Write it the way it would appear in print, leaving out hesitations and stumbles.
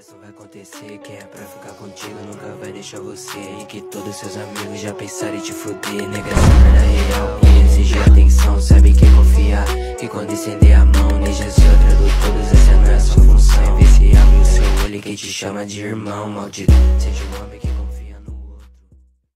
só vai acontecer. Quem é pra ficar contigo nunca vai deixar você. E que todos seus amigos já pensaram em te fuder. Nega, essa merda é real e exige atenção. Sabe que confiar, que quando estender a mão nem Jesus traduz todos, essa não é a sua função. E vê se abre o seu olho, quem te chama de irmão. Maldito, seja um homem que